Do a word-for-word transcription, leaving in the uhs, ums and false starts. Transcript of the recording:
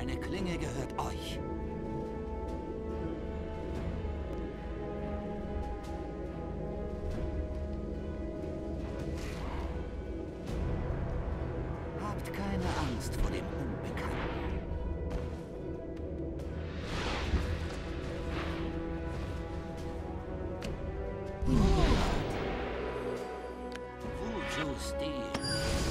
Meine Klinge gehört euch. Habt keine Angst vor dem Unbekannten. Wozu Stil?